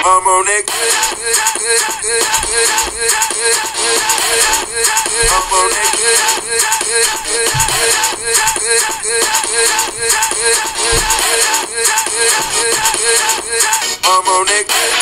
I'm on that good. I'm on that good. I'm on that good.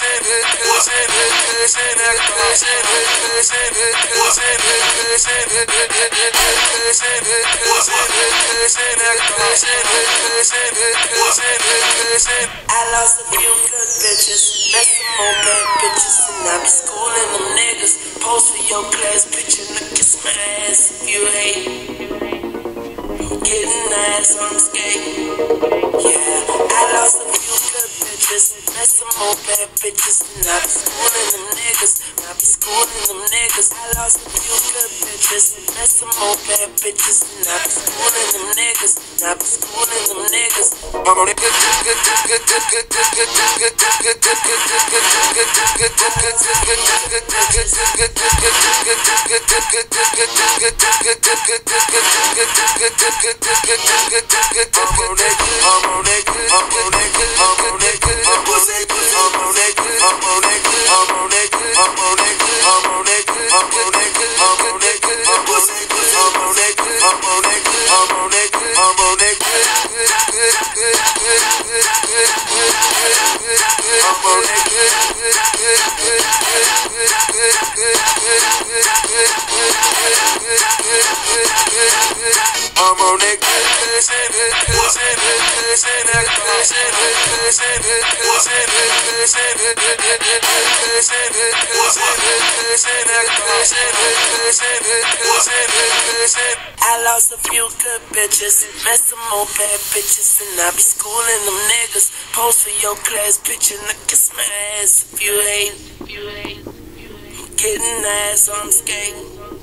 I lost a few good bitches, met some more bad bitches, and I be schooling them niggas. Post for your class picture, look kiss my ass if you hate. Getting ass on the skate. Yeah, I lost a few good bitches, met some more bad bitches, and I be schooling them niggas. I be schooling them niggas. I lost a few good bitches, met some more bad bitches, and I be schooling them niggas. I be schooling them niggas. I'm on it good. I lost a few good bitches, met some more bad bitches, and I be schooling them niggas. Post for your class picture, look kiss my ass if you hate. Getting ass on skate.